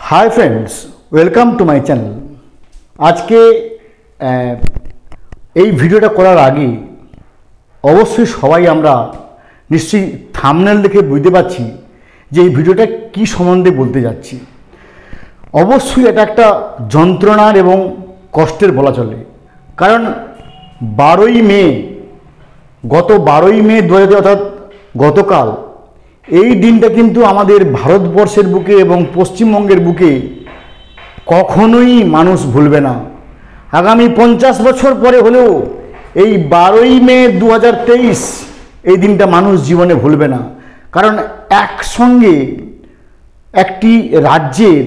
Hi friends, welcome to my channel. आज के এই ভিডিওটা করার আগে অবশ্যই সবাই আমরা নিশ্চয়ই থাম্বনেল দেখে বুঝতে পারছি যে এই ভিডিওটা কি সম্বন্ধে বলতে যাচ্ছি। অবশ্যই এটা একটা যন্ত্রণার এবং কষ্টের বলা চলে, কারণ 12ই মে, গত 12ই মে 2000 অর্থাৎ গতকাল এই দিনটা কিন্তু আমাদের ভারতবর্ষের বুকে এবং পশ্চিমবঙ্গের বুকে কখনোই মানুষ ভুলবে না। আগামী 50 বছর পরে হলেও এই 12ই মে 2023 এই দিনটা মানুষ জীবনে ভুলবে না, কারণ একসঙ্গে একটি রাজ্যের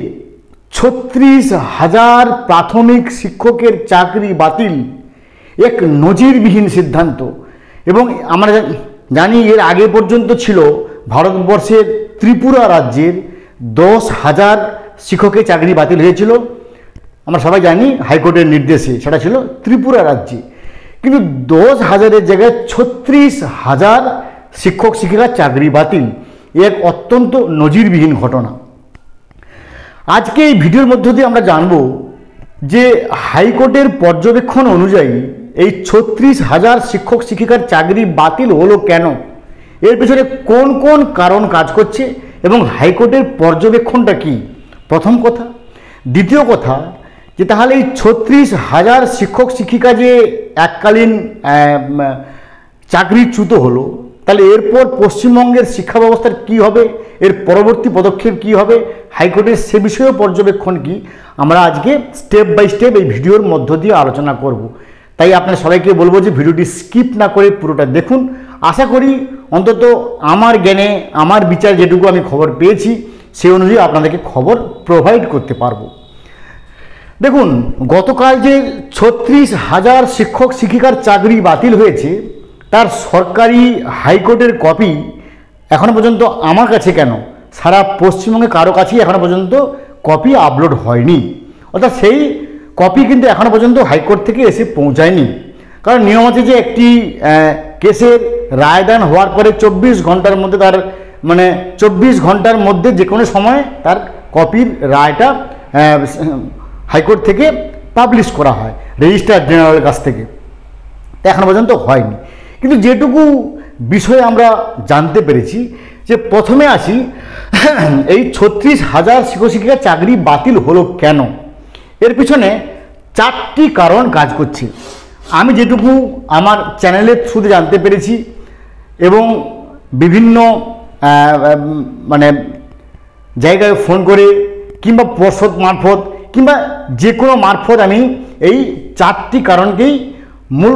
36,000 প্রাথমিক শিক্ষকের চাকরি বাতিল এক নজিরবিহীন সিদ্ধান্ত। এবং আমরা জানি এর আগে পর্যন্ত ছিল ভারতবর্ষের ত্রিপুরা রাজ্যের 10,000 শিক্ষকের চাকরি বাতিল হয়েছিল। আমরা সবাই জানি হাইকোর্টের নির্দেশে সেটা ছিল ত্রিপুরা রাজ্যে, কিন্তু 10,000-এর জায়গায় 36,000 শিক্ষক শিক্ষিকার চাকরি বাতিল, এক অত্যন্ত নজিরবিহীন ঘটনা। আজকে এই ভিডিওর মধ্য দিয়ে আমরা জানব যে হাইকোর্টের পর্যবেক্ষণ অনুযায়ী এই 36,000 শিক্ষক শিক্ষিকার চাকরি বাতিল হলো কেন, এর পেছনে কোন কোন কারণ কাজ করছে এবং হাইকোর্টের পর্যবেক্ষণটা কি, প্রথম কথা। দ্বিতীয় কথা, যে তাহলে এই 36,000 শিক্ষক শিক্ষিকা যে এককালীন চাকরিচ্যুত হলো, তাহলে এরপর পশ্চিমবঙ্গের শিক্ষা ব্যবস্থার কী হবে, এর পরবর্তী পদক্ষেপ কী হবে, হাইকোর্টের সে বিষয়েও পর্যবেক্ষণ কি, আমরা আজকে স্টেপ বাই স্টেপ এই ভিডিওর মধ্য দিয়ে আলোচনা করব। তাই আপনার সবাইকে বলবো যে ভিডিওটি স্কিপ না করে পুরোটা দেখুন। আশা করি অন্তত আমার জ্ঞানে, আমার বিচার যেটুকু আমি খবর পেয়েছি সেই অনুযায়ী আপনাদেরকে খবর প্রোভাইড করতে পারবো। দেখুন, গতকাল যে 36,000 শিক্ষক শিক্ষিকার চাকরি বাতিল হয়েছে তার সরকারি হাইকোর্টের কপি এখনও পর্যন্ত আমার কাছে কেন, সারা পশ্চিমবঙ্গে কারো কাছেই এখনও পর্যন্ত কপি আপলোড হয়নি। অর্থাৎ সেই কপি কিন্তু এখনও পর্যন্ত হাইকোর্ট থেকে এসে পৌঁছায়নি। কারণ নিয়ম আছে যে একটি কেসের রায়দান হওয়ার পরে 24 ঘন্টার মধ্যে তার 24 ঘন্টার মধ্যে যে কোনো সময় তার কপির রায়টা হাইকোর্ট থেকে পাবলিশ করা হয় রেজিস্ট্রার জেনারেলের কাছ থেকে। এখনও পর্যন্ত হয়নি, কিন্তু যেটুকু বিষয়ে আমরা জানতে পেরেছি যে প্রথমে আসি এই 36,000 শিক্ষক শিক্ষিকার চাকরি বাতিল হলো কেন, এর পিছনে 4টি কারণ কাজ করছে। আমি যেটুকু আমার চ্যানেলের থ্রুতে জানতে পেরেছি এবং বিভিন্ন জায়গায় ফোন করে কিংবা পর্ষদ মারফত কিংবা যে কোনো মারফত আমি এই 4টি কারণকেই মূল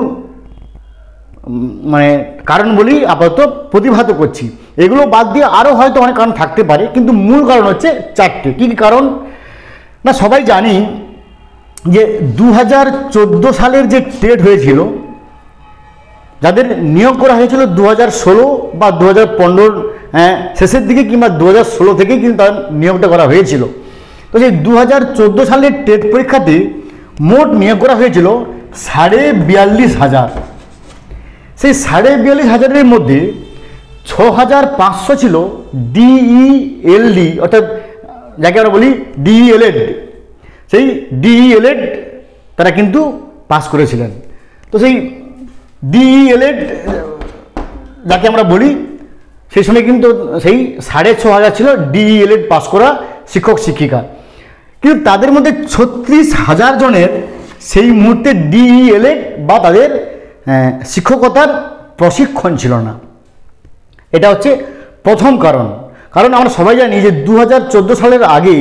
কারণ বলি আপাতত প্রতিভাত করছি। এগুলো বাদ দিয়ে আরও হয়তো অনেক কারণ থাকতে পারে, কিন্তু মূল কারণ হচ্ছে 4টি। কী কী কারণ না, সবাই জানি যে 2014 সালের যে টেট হয়েছিল, যাদের নিয়োগ করা হয়েছিল 2016 বা 2015 শেষের দিকে কিংবা 2016 থেকেই কিন্তু তার নিয়োগটা করা হয়েছিল। তো সেই 2014 সালের টেট পরীক্ষাতে মোট নিয়োগ করা হয়েছিল 42,500। সেই 42,500-এর মধ্যে 6,500 ছিল ডিইএলডি, অর্থাৎ যাকে আমরা বলি ডিইএলএড। সেই ডিইএলএড তারা কিন্তু পাস করেছিলেন। তো সেই ডিইএলএড যাকে আমরা বলি, সেই সময় কিন্তু সেই 6,500 ছিল ডিইএলএড পাস করা শিক্ষক শিক্ষিকা, কিন্তু তাদের মধ্যে 36,000 জনের সেই মুহূর্তে ডিইএলএড বা তাদের শিক্ষকতার প্রশিক্ষণ ছিল না। এটা হচ্ছে প্রথম কারণ। কারণ আমরা সবাই জানি যে 2014 সালের আগে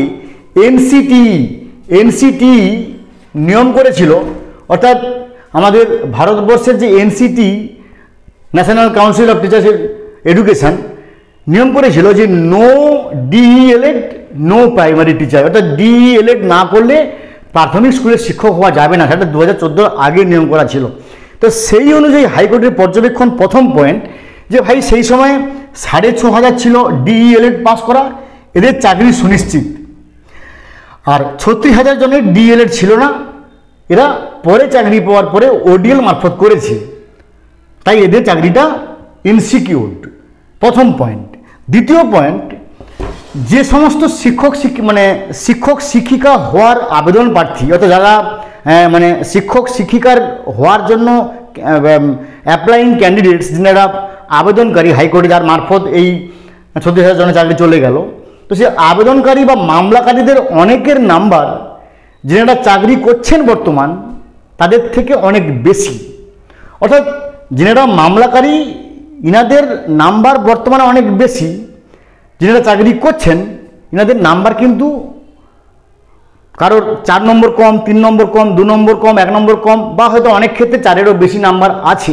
এনসিটি নিয়ম করেছিল, অর্থাৎ আমাদের ভারতবর্ষের যে NCT national council of teachers education নিয়ম করেছিল যে no DElEd no primary teacher, অর্থাৎ ডিইএলএড না করলে প্রাথমিক স্কুলের শিক্ষক হওয়া যাবে না। সেটা 2014 আগে নিয়ম করা ছিল। তো সেই অনুযায়ী হাইকোর্টের পর্যবেক্ষণ প্রথম পয়েন্ট যে ভাই সেই সময় 6,500 ছিল ডিইএলএড পাস করা, এদের চাকরি সুনিশ্চিত। আর 36,000 জনের ডিএলএড ছিল না, এরা পরে চাকরি পাওয়ার পরে ওডিএল মারফত করেছে, তাই এদের চাকরিটা ইনসিকিউরড। প্রথম পয়েন্ট। দ্বিতীয় পয়েন্ট, যে সমস্ত শিক্ষক শিক্ষিকা হওয়ার আবেদন প্রার্থী, অর্থাৎ যারা মানে শিক্ষক শিক্ষিকার হওয়ার জন্য অ্যাপ্লাইং ক্যান্ডিডেটস, যারা আবেদনকারী হাইকোর্টে, যার মারফত এই 36,000 জনের চাকরি চলে গেল, তো সে আবেদনকারী বা মামলাকারীদের অনেকের নাম্বার যারা চাকরি করছেন বর্তমান তাদের থেকে অনেক বেশি। অর্থাৎ যারা মামলাকারী ইনাদের নাম্বার বর্তমানে অনেক বেশি, যারা চাকরি করছেন ইনাদের নাম্বার কিন্তু কারোর 4 নম্বর কম, 3 নম্বর কম, 2 নম্বর কম, 1 নম্বর কম, বা হয়তো অনেক ক্ষেত্রে 4-এরও বেশি নাম্বার আছে,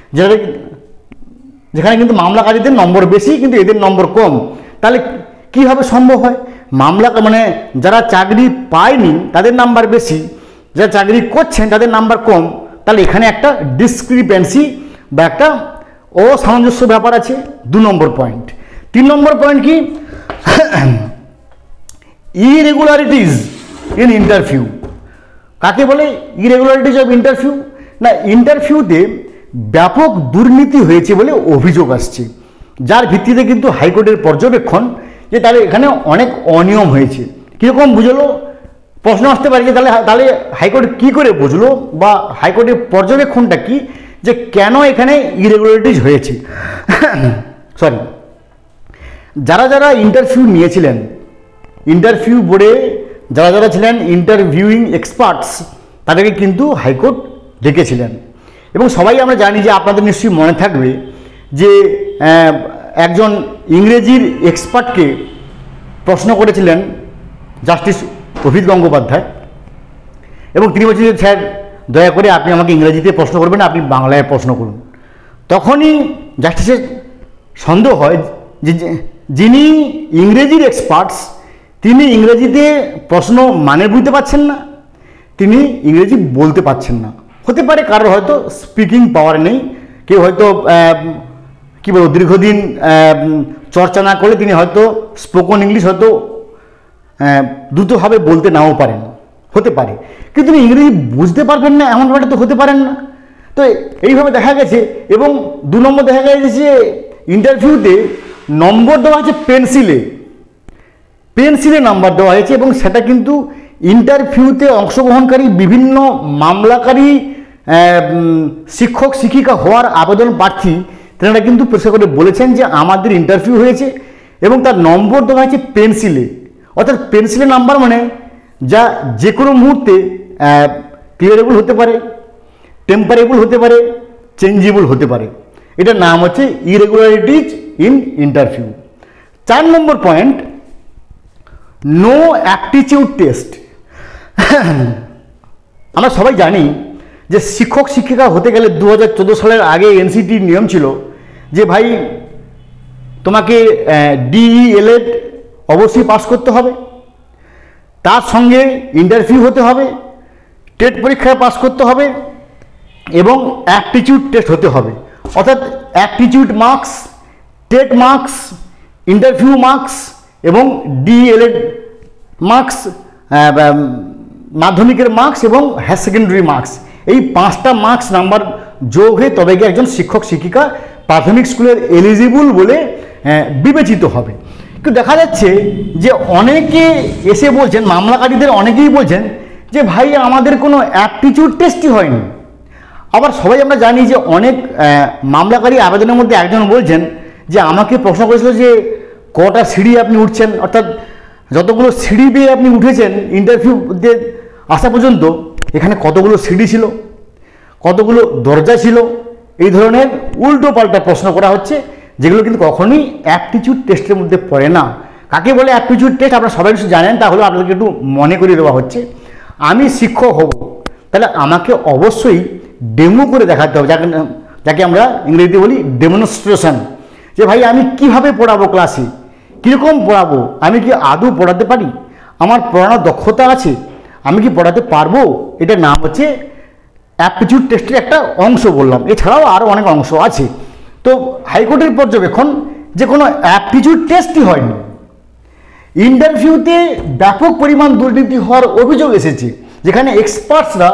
যেখানে কিন্তু মামলাকারীদের নম্বর বেশি কিন্তু এদের নম্বর কম। তাহলে কীভাবে সম্ভব হয়? যারা চাকরি পায়নি তাদের নাম্বার বেশি, যারা চাকরি করছেন তাদের নাম্বার কম, তাহলে এখানে একটা ডিসক্রিপেন্সি বা একটা অসামঞ্জস্য ব্যাপার আছে। 2 নম্বর পয়েন্ট। 3 নম্বর পয়েন্ট কি? Irregularities in interview. কাকে বলে ইরেগুলারিটিজ অফ ইন্টারভিউ? না, ইন্টারভিউতে ব্যাপক দুর্নীতি হয়েছে বলে অভিযোগ আসছে, যার ভিত্তিতে কিন্তু হাইকোর্টের পর্যবেক্ষণ যে তাহলে এখানে অনেক অনিয়ম হয়েছে। কীরকম বুঝলো? প্রশ্ন আসতে পারে যে তাহলে হাইকোর্ট কী করে বুঝলো, বা হাইকোর্টের পর্যবেক্ষণটা কি যে কেন এখানে ইরেগুলারিটিজ হয়েছে। সরি, যারা ইন্টারভিউ নিয়েছিলেন, ইন্টারভিউ বোর্ডে যারা ছিলেন ইন্টারভিউইং এক্সপার্টস, তাদেরকে কিন্তু হাইকোর্ট ডেকেছিলেন। এবং সবাই আমরা জানি যে আপনাদের নিশ্চয়ই মনে থাকবে যে একজন ইংরেজির এক্সপার্টকে প্রশ্ন করেছিলেন জাস্টিস অভিত গঙ্গোপাধ্যায়, এবং তিনি বলছিলেন, স্যার দয়া করে আপনি আমাকে ইংরেজিতে প্রশ্ন করবেন, আপনি বাংলায় প্রশ্ন করুন। তখনই জাস্টিসের সন্দেহ হয় যে যিনি ইংরেজির এক্সপার্টস তিনি ইংরেজিতে প্রশ্ন মানে বুঝতে পারছেন না, তিনি ইংরেজি বলতে পারছেন না। হতে পারে কারোর হয়তো স্পিকিং পাওয়ার নেই, কেউ হয়তো কী বলবো দীর্ঘদিন চর্চা না করলে তিনি হয়তো স্পোকেন ইংলিশ হয়তো দ্রুতভাবে বলতে নাও পারেন, হতে পারে, কিন্তু তিনি ইংরেজি বুঝতে পারবেন না এমনভাবে তো হতে পারেন না। তো এইভাবে দেখা গেছে। এবং 2 নম্বর দেখা গেছে যে ইন্টারভিউতে নম্বর দেওয়া হয়েছে পেন্সিলে নাম্বার দেওয়া হয়েছে, এবং সেটা কিন্তু ইন্টারভিউতে অংশগ্রহণকারী বিভিন্ন মামলাকারী শিক্ষক শিক্ষিকা হওয়ার আবেদন প্রার্থী তেনারা কিন্তু পরিষ্কার করে বলেছেন যে আমাদের ইন্টারভিউ হয়েছে এবং তার নম্বর দেওয়া হয়েছে পেন্সিলে। অর্থাৎ পেন্সিলে নাম্বার মানে যা যে কোনো মুহূর্তে ক্লিয়ারেবল হতে পারে, টেম্পারেবল হতে পারে, চেঞ্জেবল হতে পারে। এটার নাম হচ্ছে ইরেগুলারিটিজ ইন ইন্টারভিউ। 4 নম্বর পয়েন্ট, নো অ্যাপটিটিউড টেস্ট। আমরা সবাই জানি যে শিক্ষক শিক্ষিকা হতে গেলে 2014 সালের আগে এনসিটির নিয়ম ছিল যে ভাই তোমাকে DELED অবশ্যই পাস করতে হবে, তার সঙ্গে ইন্টারভিউ হতে হবে, টেট পরীক্ষায় পাস করতে হবে এবং অ্যাপটিটিউড টেস্ট হতে হবে। অর্থাৎ aptitude marks, TET marks, interview marks এবং DELED মার্কস, মাধ্যমিকের মার্কস এবং হায়ার সেকেন্ডারি মার্কস, এই 5টা মার্কস নাম্বার যোগ হয়ে তবে গিয়ে একজন শিক্ষক শিক্ষিকা প্রাথমিক স্কুলের এলিজিবল বলে বিবেচিত হবে। কিন্তু দেখা যাচ্ছে যে অনেকে এসে বলছেন, মামলাকারীদের অনেকেই বলছেন যে ভাই আমাদের কোনো অ্যাপটিটিউড টেস্টই হয়নি। আবার সবাই আমরা জানি যে অনেক মামলাকারী আবেদনের মধ্যে একজন বলছেন যে আমাকে প্রশ্ন করেছিল যে কটা সিঁড়ি আপনি উঠছেন, অর্থাৎ যতগুলো সিঁড়ি বেয়ে আপনি উঠেছেন ইন্টারভিউতে আসা পর্যন্ত এখানে কতগুলো সিঁড়ি ছিল, কতগুলো দরজা ছিল, এই ধরনের উল্টো পাল্টা প্রশ্ন করা হচ্ছে, যেগুলো কিন্তু কখনোই অ্যাপটিটিউড টেস্টের মধ্যে পড়ে না। কাকে বলে অ্যাপটিটিউড টেস্ট আপনারা সবাই কিছু জানেন, তাহলে আপনাদেরকে একটু মনে করিয়ে দেওয়া হচ্ছে। আমি শিক্ষক হব, তাহলে আমাকে অবশ্যই ডেমো করে দেখাতে হবে, যাকে আমরা ইংরেজিতে বলি ডেমনস্ট্রেশন, যে ভাই আমি কিভাবে পড়াবো, ক্লাসে কীরকম পড়াবো, আমি কি আদৌ পড়াতে পারি, আমার পড়ানোর দক্ষতা আছে, আমি কি পড়াতে পারবো। এটার নাম হচ্ছে অ্যাপটিটিউড টেস্টের একটা অংশ বললাম, এছাড়াও আরও অনেক অংশ আছে। তো হাইকোর্টের পর্যবেক্ষণ যে কোনো অ্যাপটিটিউড টেস্টই হয়নি। ইন্টারভিউতে ব্যাপক পরিমাণ দুর্নীতি হওয়ার অভিযোগ এসেছে, যেখানে এক্সপার্টসরা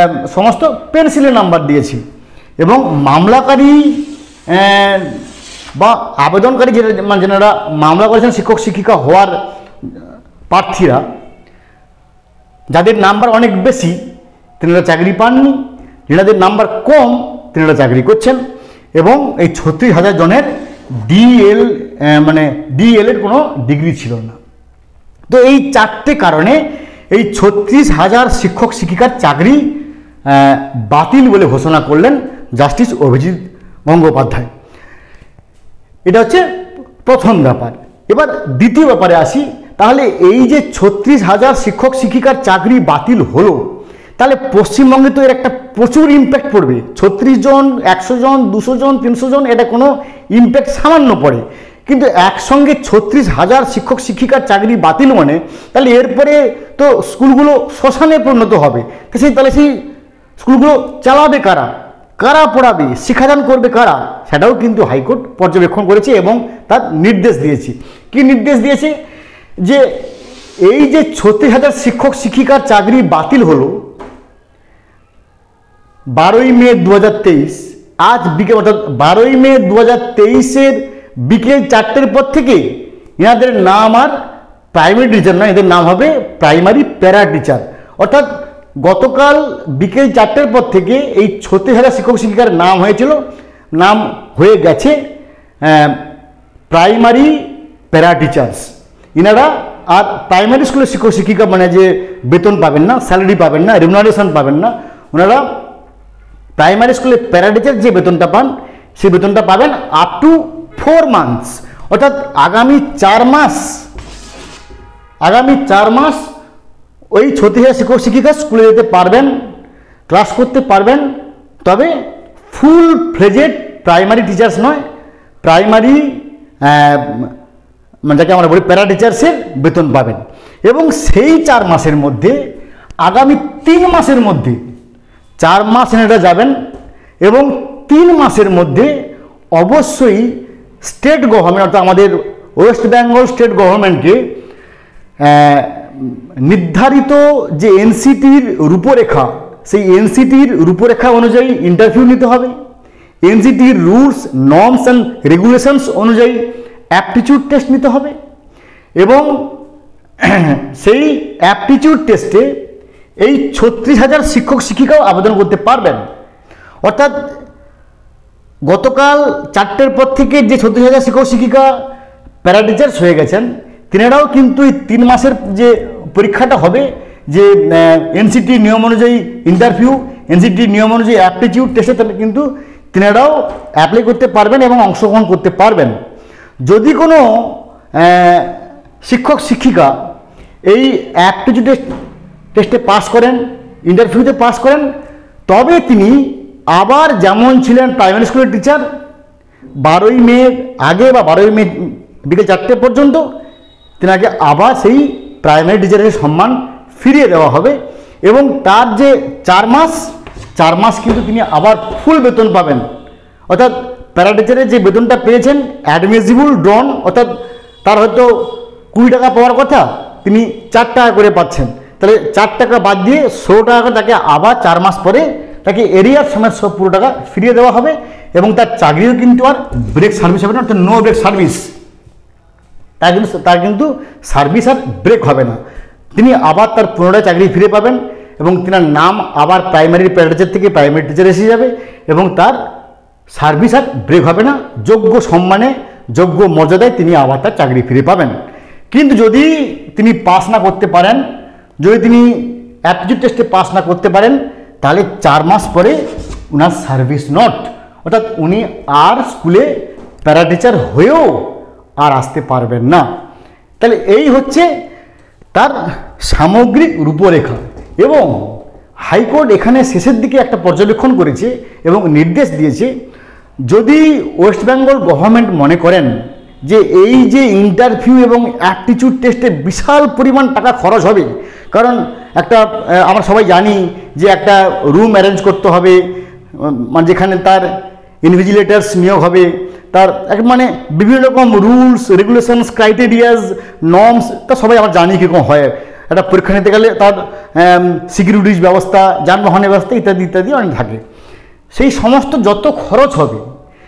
সমস্ত পেন্সিলের নাম্বার দিয়েছে এবং মামলাকারী বা আবেদনকারী যারা মামলা করেছেন শিক্ষক শিক্ষিকা হওয়ার প্রার্থীরা, যাদের নাম্বার অনেক বেশি তেনারা চাকরি পাননি, যাদের নাম্বার কম তেনারা চাকরি করছেন, এবং এই 36,000 জনের ডিএল-এর কোনো ডিগ্রি ছিল না। তো এই 4টে কারণে এই 36,000 শিক্ষক শিক্ষিকার চাকরি বাতিল বলে ঘোষণা করলেন জাস্টিস অভিজিৎ গঙ্গোপাধ্যায়। এটা হচ্ছে প্রথম ব্যাপার। এবার দ্বিতীয় ব্যাপারে আসি। তাহলে এই যে 36,000 শিক্ষক শিক্ষিকার চাকরি বাতিল হলো, তাহলে পশ্চিমবঙ্গে তো এর একটা প্রচুর ইম্প্যাক্ট পড়বে। 36 জন, 100 জন, 200 জন, 300 জন, এটা কোনো ইম্প্যাক্ট সামান্য পড়ে, কিন্তু একসঙ্গে 36,000 শিক্ষক শিক্ষিকার চাকরি বাতিল মানে তাহলে এরপরে তো স্কুলগুলো শ্মশানে পরিণত হবে। তাহলে সেই স্কুলগুলো চালাবে কারা, কারা পড়াবে, শিক্ষাদান করবে কারা, সেটাও কিন্তু হাইকোর্ট পর্যবেক্ষণ করেছে এবং তার নির্দেশ দিয়েছে। কি নির্দেশ দিয়েছে? যে এই যে 36,000 শিক্ষক শিক্ষিকার চাকরি বাতিল হলো 12ই মে 2023, আজ বিকেল অর্থাৎ 12ই মে 2023-এর বিকেল 4টের পর থেকে এনাদের নাম আর প্রাইমারি টিচার নয়, এদের নাম হবে প্রাইমারি প্যারা টিচার। অর্থাৎ গতকাল বিকেল 4টের পর থেকে এই 36,000 শিক্ষক শিক্ষিকার নাম হয়েছিল, নাম হয়ে গেছে প্রাইমারি প্যারা টিচার্স। এনারা আর প্রাইমারি স্কুলের শিক্ষক শিক্ষিকা মানে যে বেতন পাবেন না, স্যালারি পাবেন না, রেমুনারেশন পাবেন না, ওনারা প্রাইমারি স্কুলে প্যারা টিচার যে বেতনটা পান সেই বেতনটা পাবেন আপ টু 4 মান্থস। অর্থাৎ আগামী 4 মাস ওই 36,000 শিক্ষক শিক্ষিকা স্কুলে যেতে পারবেন, ক্লাস করতে পারবেন, তবে ফুল ফ্লেজেড প্রাইমারি টিচার্স নয়, প্রাইমারি মানে যাকে আমরা বলি প্যারা টিচার্সের বেতন পাবেন। এবং সেই 4 মাসের মধ্যে আগামী 3 মাসের মধ্যে 4 মাস এনারা যাবেন এবং 3 মাসের মধ্যে অবশ্যই স্টেট গভর্নমেন্ট অর্থাৎ আমাদের ওয়েস্ট বেঙ্গল স্টেট গভর্নমেন্টকে নির্ধারিত যে এনসিটির রূপরেখা, সেই এনসিটির রূপরেখা অনুযায়ী ইন্টারভিউ নিতে হবে। এনসিটির রুলস, নর্মস অ্যান্ড রেগুলেশনস অনুযায়ী অ্যাপটিটিউড টেস্ট নিতে হবে এবং সেই অ্যাপটিটিউড টেস্টে এই 36,000 শিক্ষক শিক্ষিকাও আবেদন করতে পারবেন। অর্থাৎ গতকাল 4টের পর থেকে যে 36,000 শিক্ষক শিক্ষিকা প্যারা টিচার্স হয়ে গেছেন, তিনারাও কিন্তু এই 3 মাসের যে পরীক্ষাটা হবে, যে এনসিটি নিয়ম অনুযায়ী ইন্টারভিউ, এনসিটি নিয়ম অনুযায়ী অ্যাপটিটিউড টেস্টে, তাহলে কিন্তু তিনারাও অ্যাপ্লাই করতে পারবেন এবং অংশগ্রহণ করতে পারবেন। যদি কোনো শিক্ষক শিক্ষিকা এই অ্যাপটিটিউড টেস্টে পাস করেন, ইন্টারভিউতে পাস করেন, তবে তিনি আবার যেমন ছিলেন প্রাইমারি স্কুলের টিচার 12ই মে আগে বা 12ই মে বিকেল 4টে পর্যন্ত, তেনাকে আবার সেই প্রাইমারি টিচারের সম্মান ফিরিয়ে দেওয়া হবে এবং তার যে 4 মাস কিন্তু তিনি আবার ফুল বেতন পাবেন। অর্থাৎ প্যারা টিচারের যে বেতনটা পেয়েছেন অ্যাডমিসিবল ড্রন, অর্থাৎ তার হয়তো 20 টাকা পাওয়ার কথা, তিনি 4 টাকা করে পাচ্ছেন। তাহলে 4 টাকা বাদ দিয়ে 100 টাকা করে তাকে আবার 4 মাস পরে তাকে এরিয়ার সময় সব পুরো টাকা ফিরিয়ে দেওয়া হবে এবং তার চাকরিও কিন্তু আর ব্রেক সার্ভিস হবে না, অর্থাৎ নো ব্রেক সার্ভিস। তার কিন্তু সার্ভিস আর ব্রেক হবে না, তিনি আবার তার পুনরায় চাকরি ফিরে পাবেন এবং তিনার নাম আবার প্রাইমারি প্যারা টিচার থেকে প্রাইমারি টিচার এসে যাবে এবং তার সার্ভিস আর ব্রেক হবে না, যোগ্য সম্মানে যোগ্য মর্যাদায় তিনি আবার তার চাকরি ফিরে পাবেন। কিন্তু যদি তিনি পাস না করতে পারেন, যদি তিনি অ্যাপটিটিউড টেস্টে পাস না করতে পারেন, তাহলে 4 মাস পরে উনার সার্ভিস নট, অর্থাৎ উনি আর স্কুলে প্যারা টিচার হয়েও আর আসতে পারবেন না। তাহলে এই হচ্ছে তার সামগ্রিক রূপরেখা এবং হাইকোর্ট এখানে শেষের দিকে একটা পর্যবেক্ষণ করেছে এবং নির্দেশ দিয়েছে, যদি ওয়েস্ট বেঙ্গল গভর্নমেন্ট মনে করেন যে এই যে ইন্টারভিউ এবং অ্যাপটিটিউড টেস্টে বিশাল পরিমাণ টাকা খরচ হবে, কারণ একটা আমরা সবাই জানি যে একটা রুম অ্যারেঞ্জ করতে হবে, মানে যেখানে তার ইনভিজিলেটার্স নিয়োগ হবে, তার মানে বিভিন্ন রকম রুলস, রেগুলেশনস, ক্রাইটেরিয়াস, নর্মস, তা সবাই আমরা জানি কীরকম হয়। একটা পরীক্ষা নিতে গেলে তার সিকিউরিটিজ ব্যবস্থা, যানবাহনের ব্যবস্থা ইত্যাদি ইত্যাদি অনেক থাকে। সেই সমস্ত যত খরচ হবে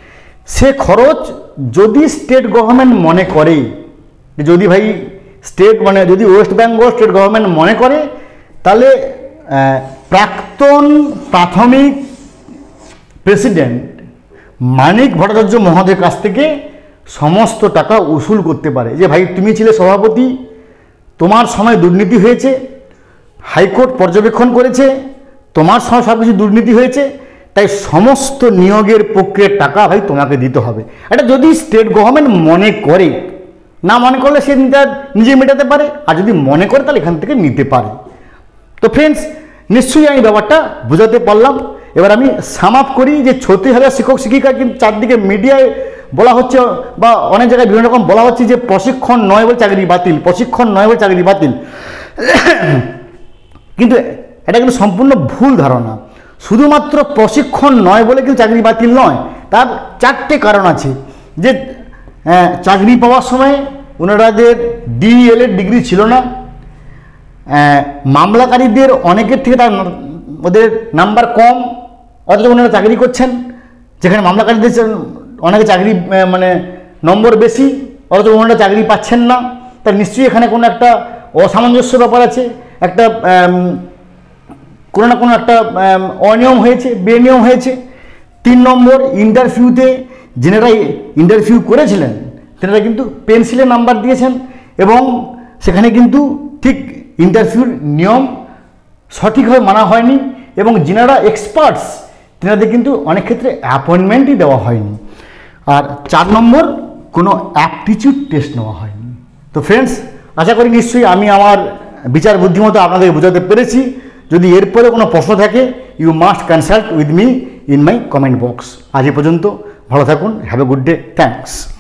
সে খরচ যদি স্টেট গভর্নমেন্ট মনে করে, যদি ভাই স্টেট মানে যদি ওয়েস্ট বেঙ্গল স্টেট গভর্নমেন্ট মনে করে, তাহলে প্রাক্তন প্রাথমিক প্রেসিডেন্ট মানিক ভট্টাচার্য মহোদয়ের কাছ থেকে সমস্ত টাকা উসুল করতে পারে। যে ভাই তুমি ছিলে সভাপতি, তোমার সময় দুর্নীতি হয়েছে, হাইকোর্ট পর্যবেক্ষণ করেছে, তোমার সময় সব কিছু দুর্নীতি হয়েছে, তাই সমস্ত নিয়োগের প্রক্রিয়ার টাকা ভাই তোমাকে দিতে হবে। এটা যদি স্টেট গভর্নমেন্ট মনে করে, না মনে করলে সে নিজে মেটাতে পারে, আর যদি মনে করে তাহলে এখান থেকে নিতে পারে। তো ফ্রেন্ডস, নিশ্চয়ই আমি ব্যাপারটা বোঝাতে পারলাম। এবার আমি সাম আপ করি যে 36,000 শিক্ষক শিক্ষিকা কিন্তু চারদিকে মিডিয়ায় বলা হচ্ছে বা অনেক জায়গায় বিভিন্ন রকম বলা হচ্ছে যে প্রশিক্ষণ নয় বলে চাকরি বাতিল, প্রশিক্ষণ নয় বলে চাকরি বাতিল। কিন্তু এটা কিন্তু সম্পূর্ণ ভুল ধারণা। শুধুমাত্র প্রশিক্ষণ নয় বলে কিন্তু চাকরি বাতিল নয়, তার 4টে কারণ আছে। যে চাকরি পাওয়ার সময় ওনাদের DELED ডিগ্রি ছিল না, মামলাকারীদের অনেকের থেকে ওদের নাম্বার কম, অথচ ওনারা চাকরি করছেন, যেখানে মামলাকারীদের অনেকে চাকরি মানে নম্বর বেশি, অথচ ওনারা চাকরি পাচ্ছেন না। তার নিশ্চয়ই এখানে কোনো একটা অসামঞ্জস্য ব্যাপার আছে, একটা কোনো না কোনো একটা অনিয়ম হয়েছে, বেনিয়ম হয়েছে। 3 নম্বর, ইন্টারভিউতে যেনারা ইন্টারভিউ করেছিলেন তেনারা কিন্তু পেন্সিলে নাম্বার দিয়েছেন এবং সেখানে কিন্তু ঠিক ইন্টারভিউর নিয়ম সঠিকভাবে মানা হয়নি, এবং যিনারা এক্সপার্টস তেনাদের কিন্তু অনেক ক্ষেত্রে অ্যাপয়েন্টমেন্টই দেওয়া হয়নি। আর 4 নম্বর, কোনো অ্যাপটিটিউড টেস্ট নেওয়া হয়নি। তো ফ্রেন্ডস, আশা করি নিশ্চয়ই আমি আমার বিচার বুদ্ধিমতো আপনাদের বোঝাতে পেরেছি। যদি এরপরে কোনো প্রশ্ন থাকে, you must consult with me in my comment box. আজ এ পর্যন্ত, ভালো থাকুন, have a good day, thanks.